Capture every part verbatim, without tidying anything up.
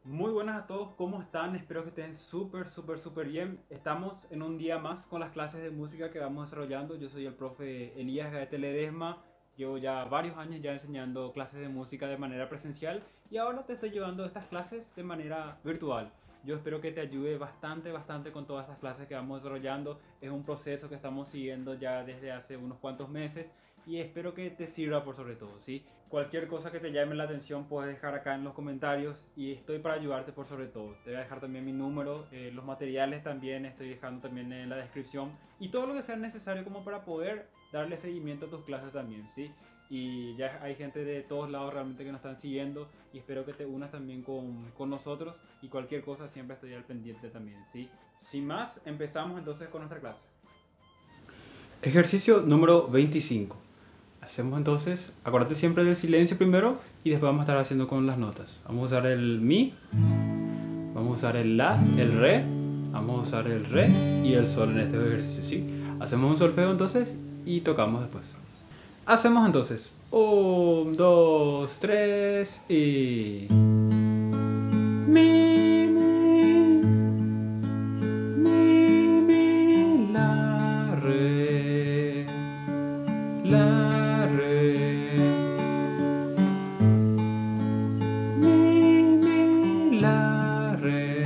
Muy buenas a todos, ¿cómo están? Espero que estén súper, súper, súper bien. Estamos en un día más con las clases de música que vamos desarrollando. Yo soy el profe Elías Gaete Ledesma. Llevo ya varios años ya enseñando clases de música de manera presencial y ahora te estoy llevando estas clases de manera virtual. Yo espero que te ayude bastante, bastante con todas estas clases que vamos desarrollando. Es un proceso que estamos siguiendo ya desde hace unos cuantos meses y espero que te sirva por sobre todo, ¿sí? Cualquier cosa que te llame la atención puedes dejar acá en los comentarios y estoy para ayudarte por sobre todo. Te voy a dejar también mi número, eh, los materiales también estoy dejando también en la descripción y todo lo que sea necesario como para poder darle seguimiento a tus clases también, ¿sí? Y ya hay gente de todos lados realmente que nos están siguiendo y espero que te unas también con, con nosotros y cualquier cosa siempre estoy al pendiente también, ¿sí? Sin más, empezamos entonces con nuestra clase. Ejercicio número veinticinco. Hacemos entonces, acuérdate siempre del silencio primero y después vamos a estar haciendo con las notas. Vamos a usar el mi, vamos a usar el la, el re, vamos a usar el re y el sol en este ejercicio, ¿sí? Hacemos un solfeo entonces y tocamos después. Hacemos entonces un, dos, tres y... Mi, mi, mi, mi, la, re, la, re. Mi, mi, la, re,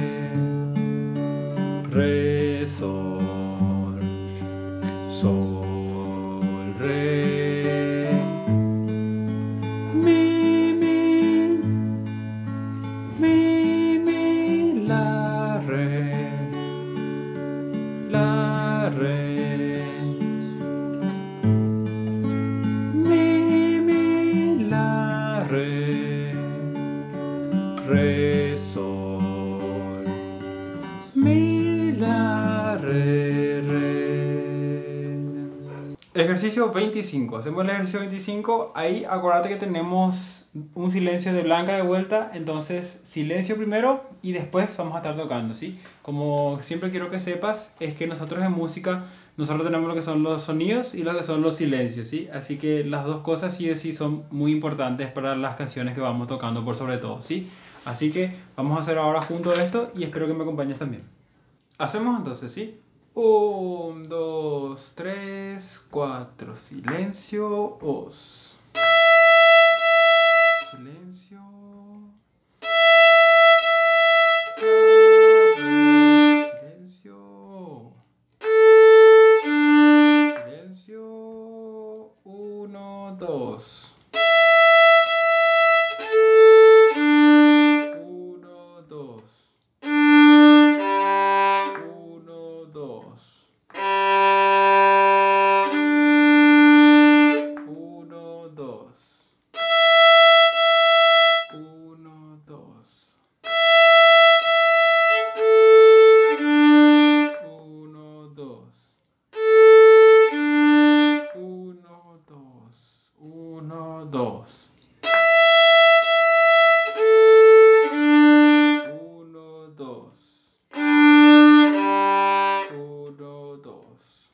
re, sol, sol, re. Mi, mi, mi, mi, la, re, la, re. Mi, mi, la, re. Re, sol, mi, la, re, re. Ejercicio veinticinco. Hacemos el ejercicio veinticinco. Ahí acuérdate que tenemos un silencio de blanca de vuelta. Entonces, silencio primero y después vamos a estar tocando, ¿sí? Como siempre quiero que sepas, es que nosotros en música, nosotros tenemos lo que son los sonidos y lo que son los silencios, ¿sí? Así que las dos cosas sí o sí son muy importantes para las canciones que vamos tocando por sobre todo, ¿sí? Así que vamos a hacer ahora junto esto y espero que me acompañes también. Hacemos entonces, ¿sí? Un, dos, tres, cuatro. Silencio, os. Silencio. Silencio. Silencio. Uno, dos. Uno, dos. Uno, dos. Uno, dos. Uno, dos. Uno, dos. Uno, dos. Uno, dos. Uno, dos. Uno, dos.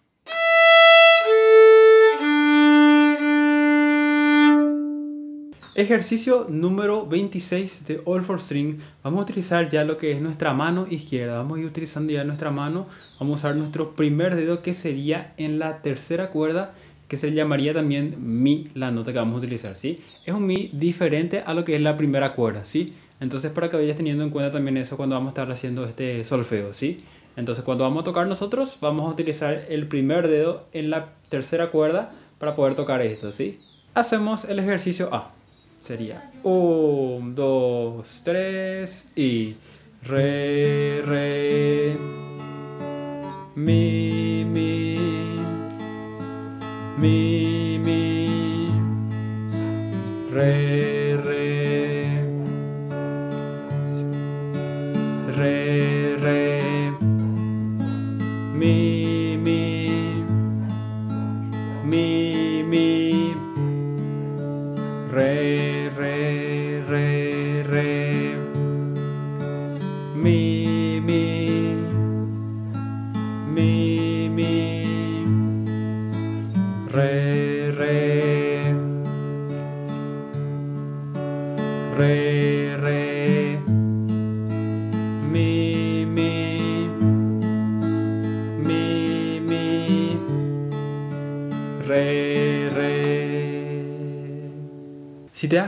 Ejercicio número veintiséis de All for String. Vamos a utilizar ya lo que es nuestra mano izquierda. Vamos a ir utilizando ya nuestra mano. Vamos a usar nuestro primer dedo que sería en la tercera cuerda, que se llamaría también mi, la nota que vamos a utilizar, ¿sí? Es un mi diferente a lo que es la primera cuerda, ¿sí? Entonces para que vayas teniendo en cuenta también eso cuando vamos a estar haciendo este solfeo, ¿sí? Entonces cuando vamos a tocar nosotros vamos a utilizar el primer dedo en la tercera cuerda para poder tocar esto, ¿sí? Hacemos el ejercicio A. Sería uno, dos, tres y re, re, mi, mi, mi, mi, re, re, re, re, mi, mi, mi, mi, re, re, re, re, mi, mi, mi, mi, re, re, re, re,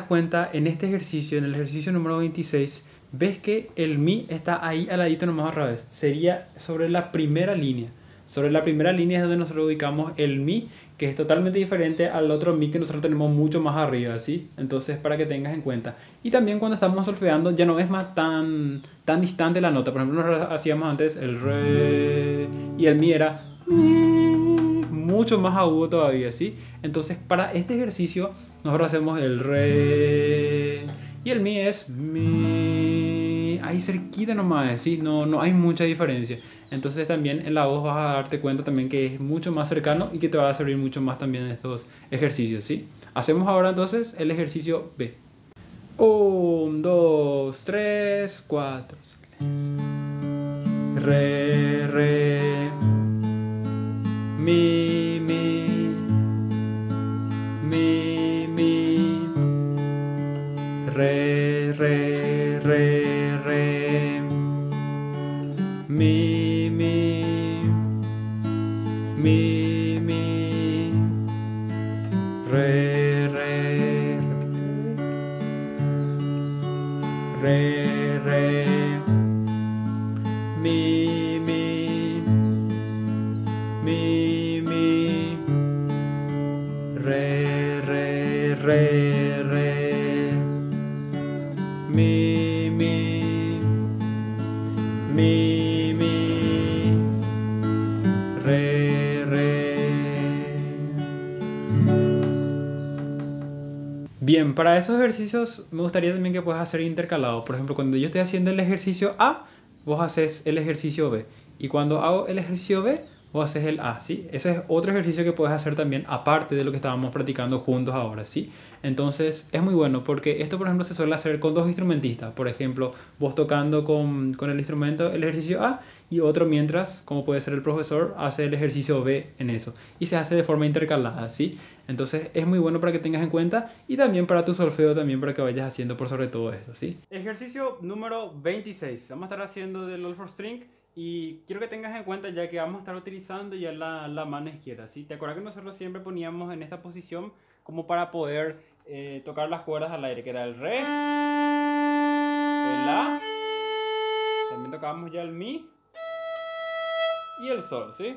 das cuenta en este ejercicio, en el ejercicio número veintiséis, ves que el mi está ahí al ladito nomás al revés. Sería sobre la primera línea. Sobre la primera línea es donde nosotros ubicamos el mi, que es totalmente diferente al otro mi que nosotros tenemos mucho más arriba, ¿sí? Entonces, para que tengas en cuenta. Y también cuando estamos solfeando ya no es más tan, tan distante la nota. Por ejemplo, nosotros hacíamos antes el re y el mi era mucho más agudo todavía, ¿sí? Entonces, para este ejercicio nosotros hacemos el re y el mi es mi, ahí cerquita nomás, ¿sí? No, no hay mucha diferencia. Entonces también en la voz vas a darte cuenta también que es mucho más cercano y que te va a servir mucho más también en estos ejercicios, ¿sí? Hacemos ahora entonces el ejercicio B. uno, dos, tres, cuatro. Re, re, mi, mi, mi, mi, re, re, re, re, mi, mi, mi, mi, re, re, re, re, mi, mi, mi, mi, re, re, re, re, mi, mi, mi, mi, re, re. Bien, para esos ejercicios me gustaría también que puedas hacer intercalado. Por ejemplo, cuando yo estoy haciendo el ejercicio A, vos haces el ejercicio B. Y cuando hago el ejercicio B, vos haces el A, ¿sí? Ese es otro ejercicio que puedes hacer también, aparte de lo que estábamos practicando juntos ahora, ¿sí? Entonces, es muy bueno porque esto, por ejemplo, se suele hacer con dos instrumentistas. Por ejemplo, vos tocando con, con el instrumento el ejercicio A y otro mientras, como puede ser el profesor, hace el ejercicio B en eso. Y se hace de forma intercalada, ¿sí? Entonces, es muy bueno para que tengas en cuenta y también para tu solfeo, también para que vayas haciendo por sobre todo esto, ¿sí? Ejercicio número veintiséis. Vamos a estar haciendo del All for String. Y quiero que tengas en cuenta ya que vamos a estar utilizando ya la, la mano izquierda, ¿sí? ¿Te acuerdas que nosotros siempre poníamos en esta posición como para poder eh, tocar las cuerdas al aire? Que era el re, el la, también tocábamos ya el mi y el sol, ¿sí?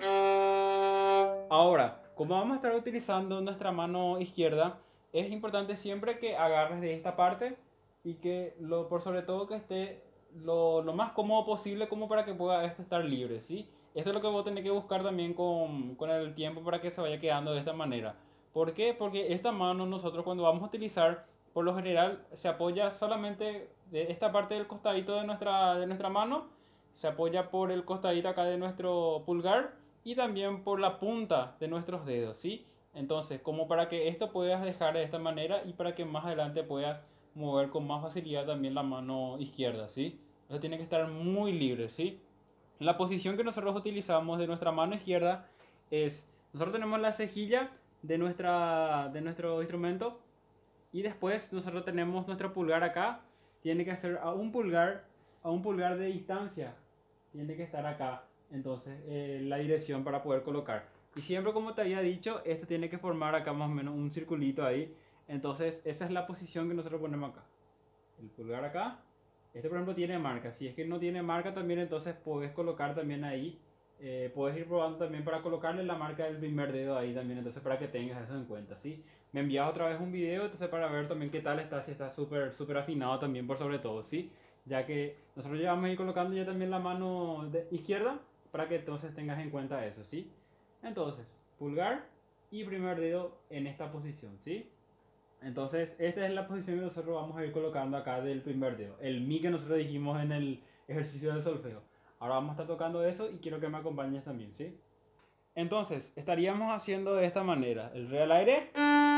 Ahora, como vamos a estar utilizando nuestra mano izquierda, es importante siempre que agarres de esta parte y que lo, por sobre todo que esté Lo, lo más cómodo posible como para que pueda esto estar libre, ¿sí? Esto es lo que vos tenés que buscar también con, con el tiempo para que se vaya quedando de esta manera. ¿Por qué? Porque esta mano nosotros cuando vamos a utilizar, por lo general se apoya solamente de esta parte del costadito de nuestra, de nuestra mano, se apoya por el costadito acá de nuestro pulgar y también por la punta de nuestros dedos, ¿sí? Entonces, como para que esto puedas dejar de esta manera y para que más adelante puedas mover con más facilidad también la mano izquierda, ¿sí? Eso tiene que estar muy libre, ¿sí? La posición que nosotros utilizamos de nuestra mano izquierda es, nosotros tenemos la cejilla de, nuestra, de nuestro instrumento y después nosotros tenemos nuestro pulgar acá, tiene que ser a un pulgar, a un pulgar de distancia, tiene que estar acá, entonces eh, la dirección para poder colocar. Y siempre como te había dicho, esto tiene que formar acá más o menos un circulito ahí, entonces esa es la posición que nosotros ponemos acá. El pulgar acá. Este por ejemplo tiene marca. Si es que no tiene marca también, entonces puedes colocar también ahí. Eh, puedes ir probando también para colocarle la marca del primer dedo ahí también. Entonces para que tengas eso en cuenta, ¿sí? Me envías otra vez un video, entonces para ver también qué tal está. Si está súper súper afinado también por sobre todo, ¿sí? Ya que nosotros ya vamos a ir colocando ya también la mano de izquierda. Para que entonces tengas en cuenta eso, ¿sí? Entonces, pulgar y primer dedo en esta posición, ¿sí? Entonces, esta es la posición que nosotros vamos a ir colocando acá del primer dedo. El mi que nosotros dijimos en el ejercicio del solfeo. Ahora vamos a estar tocando eso y quiero que me acompañes también, ¿sí? Entonces, estaríamos haciendo de esta manera. El re al aire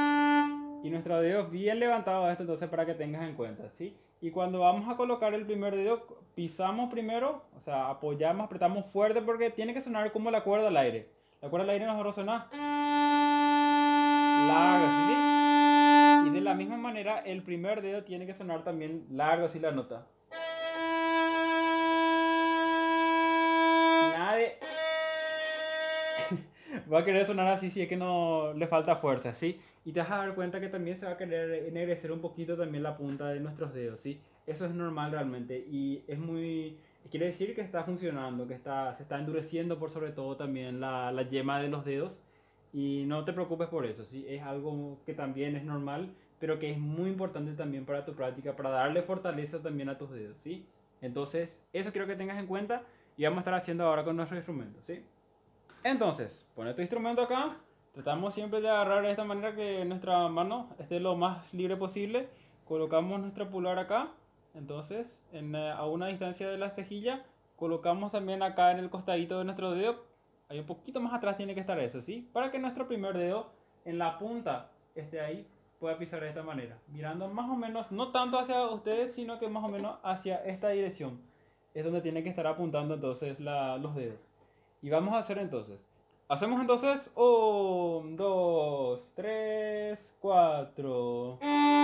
y nuestro dedo bien levantado a esto, entonces para que tengas en cuenta, ¿sí? Y cuando vamos a colocar el primer dedo, pisamos primero, o sea, apoyamos, apretamos fuerte porque tiene que sonar como la cuerda al aire. La cuerda al aire nosotros suena larga, ¿sí? Y de la misma manera, el primer dedo tiene que sonar también largo, así la nota. Nadie va a querer sonar así si es que no le falta fuerza, ¿sí? y te vas a dar cuenta que también se va a querer ennegrecer un poquito también la punta de nuestros dedos, ¿sí? Eso es normal realmente y es muy... Quiere decir que está funcionando, que está, se está endureciendo por sobre todo también la, la yema de los dedos y no te preocupes por eso, ¿sí? Es algo que también es normal, pero que es muy importante también para tu práctica, para darle fortaleza también a tus dedos, ¿sí? Entonces, eso quiero que tengas en cuenta y vamos a estar haciendo ahora con nuestro instrumento, ¿sí? Entonces, pone tu instrumento acá. Tratamos siempre de agarrar de esta manera que nuestra mano esté lo más libre posible. Colocamos nuestra pulgar acá. Entonces, en, eh, a una distancia de la cejilla, colocamos también acá en el costadito de nuestro dedo. Ahí un poquito más atrás tiene que estar eso, ¿sí? Para que nuestro primer dedo en la punta esté ahí, pueda pisar de esta manera. Mirando más o menos, no tanto hacia ustedes, sino que más o menos hacia esta dirección. Es donde tienen que estar apuntando entonces la, los dedos. Y vamos a hacer entonces. Hacemos entonces un, dos, tres, cuatro.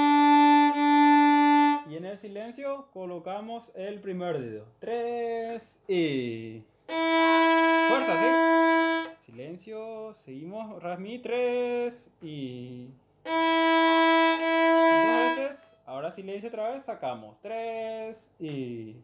Y en el silencio colocamos el primer dedo. tres y... Fuerza, ¿sí? Silencio, seguimos. Rasmi, tres y... Dos veces. Ahora silencio otra vez, sacamos. tres y...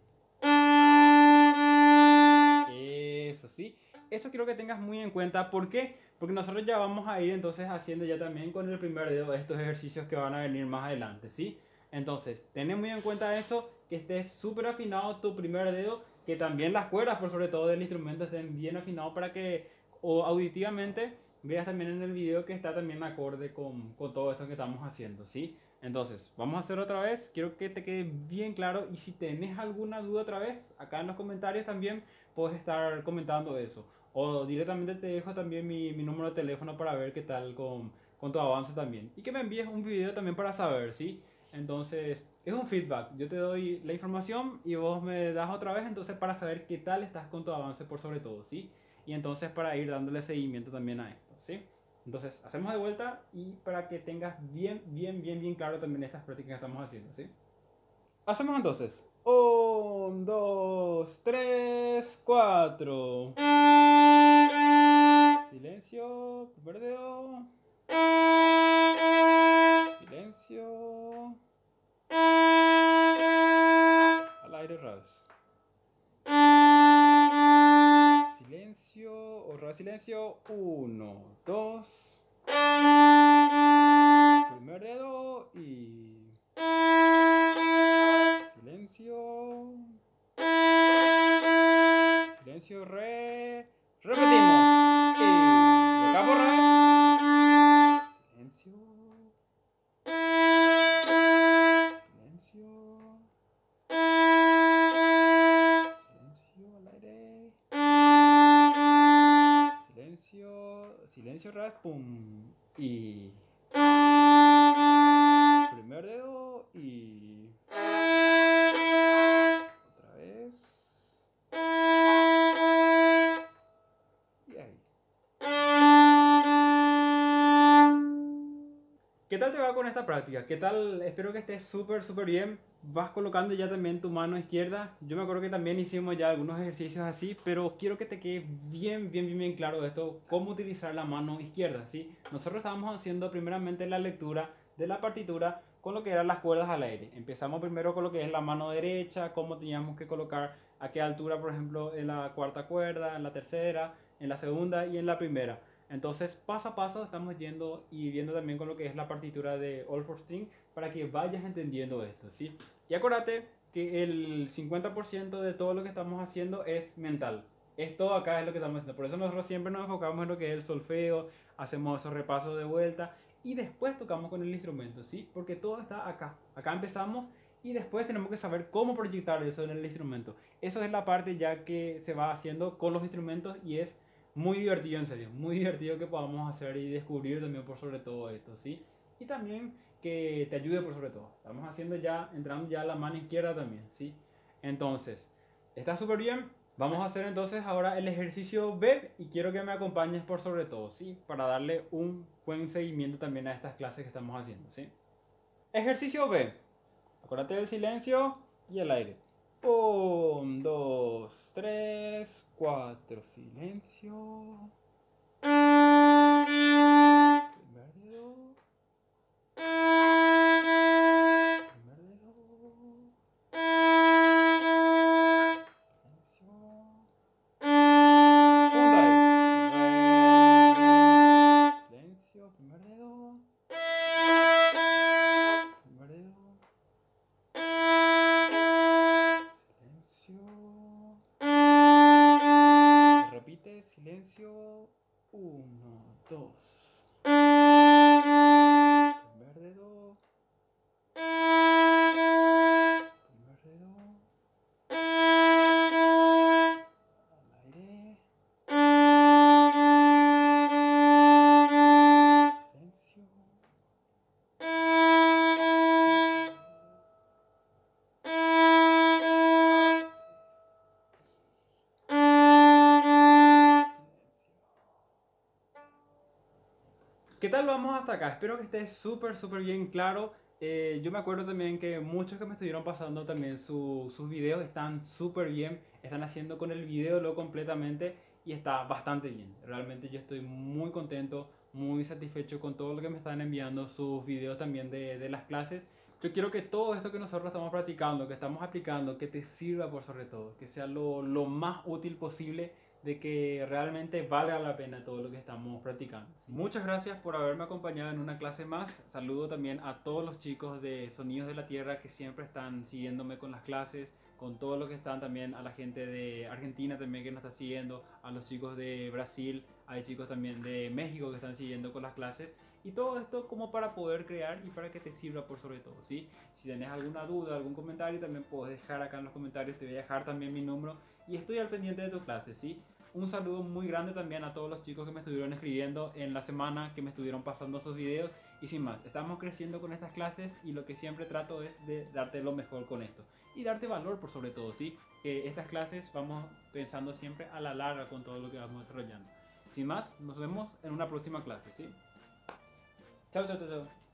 Eso, ¿sí? Eso quiero que tengas muy en cuenta. ¿Por qué? Porque nosotros ya vamos a ir entonces haciendo ya también con el primer dedo estos ejercicios que van a venir más adelante, ¿sí? Entonces, ten muy en cuenta eso, que estés súper afinado tu primer dedo, que también las cuerdas, por sobre todo del instrumento, estén bien afinados para que, o auditivamente, veas también en el video que está también acorde con, con todo esto que estamos haciendo, ¿sí? Entonces, vamos a hacer otra vez. Quiero que te quede bien claro y si tenés alguna duda otra vez, acá en los comentarios también puedes estar comentando eso. O directamente te dejo también mi, mi número de teléfono para ver qué tal con, con tu avance también. Y que me envíes un video también para saber, ¿sí? Entonces, es un feedback. Yo te doy la información y vos me das otra vez, entonces para saber qué tal estás con tu avance por sobre todo, ¿sí? Y entonces para ir dándole seguimiento también a esto, ¿sí? Entonces, hacemos de vuelta y para que tengas bien, bien, bien, bien claro también estas prácticas que estamos haciendo, ¿sí? Hacemos entonces. Un, dos, tres, cuatro. Silencio, primer dedo. Silencio. Al aire ras. Silencio, otra silencio. Uno, dos. Primer dedo y... Silencio. Silencio, re. Repetimos. Y... Acá por re. Silencio. Silencio. Silencio al aire. Silencio. Silencio, re. Pum. Y... Primer dedo y... Otra vez. Y ahí. ¿Qué tal te va con esta práctica? ¿Qué tal? Espero que estés súper, súper bien. Vas colocando ya también tu mano izquierda. Yo me acuerdo que también hicimos ya algunos ejercicios así, pero quiero que te quede bien, bien, bien, bien claro esto, cómo utilizar la mano izquierda, ¿sí? Nosotros estábamos haciendo primeramente la lectura de la partitura con lo que eran las cuerdas al aire. Empezamos primero con lo que es la mano derecha, cómo teníamos que colocar a qué altura, por ejemplo, en la cuarta cuerda, en la tercera, en la segunda y en la primera. Entonces, paso a paso estamos yendo y viendo también con lo que es la partitura de All for String para que vayas entendiendo esto, ¿sí? Y acuérdate que el cincuenta por ciento de todo lo que estamos haciendo es mental. Esto acá es lo que estamos haciendo. Por eso nosotros siempre nos enfocamos en lo que es el solfeo, hacemos esos repasos de vuelta y después tocamos con el instrumento, ¿sí? Porque todo está acá. Acá empezamos y después tenemos que saber cómo proyectar eso en el instrumento. Eso es la parte ya que se va haciendo con los instrumentos y es muy divertido, en serio, muy divertido que podamos hacer y descubrir también por sobre todo esto, ¿sí? Y también que te ayude por sobre todo. Estamos haciendo ya, entrando ya a la mano izquierda también, ¿sí? Entonces, está súper bien. Vamos a hacer entonces ahora el ejercicio B y quiero que me acompañes por sobre todo, ¿sí? Para darle un buen seguimiento también a estas clases que estamos haciendo, ¿sí? Ejercicio B. Acuérdate del silencio y el aire. Un, dos, tres, cuatro. Silencio. Primer dedo. ¿Qué tal vamos hasta acá? Espero que esté súper, súper bien claro. Eh, yo me acuerdo también que muchos que me estuvieron pasando también su- sus videos están súper bien. Están haciendo con el video lo completamente y está bastante bien. Realmente yo estoy muy contento, muy satisfecho con todo lo que me están enviando sus videos también de, de las clases. Yo quiero que todo esto que nosotros estamos practicando, que estamos aplicando, que te sirva por sobre todo, que sea lo, lo más útil posible, de que realmente valga la pena todo lo que estamos practicando. Muchas gracias por haberme acompañado en una clase más. Saludo también a todos los chicos de Sonidos de la Tierra que siempre están siguiéndome con las clases, con todo lo que están también, a la gente de Argentina también que nos está siguiendo, a los chicos de Brasil, hay chicos también de México que están siguiendo con las clases. Y todo esto como para poder crear y para que te sirva por sobre todo, ¿sí? Si tenés alguna duda, algún comentario, también puedes dejar acá en los comentarios, te voy a dejar también mi número y estoy al pendiente de tu clase, ¿sí? Un saludo muy grande también a todos los chicos que me estuvieron escribiendo en la semana, que me estuvieron pasando sus videos. Y sin más, estamos creciendo con estas clases y lo que siempre trato es de darte lo mejor con esto. Y darte valor por sobre todo, ¿sí? Que estas clases vamos pensando siempre a la larga con todo lo que vamos desarrollando. Sin más, nos vemos en una próxima clase, ¿sí? Chao, chao, chao, chao.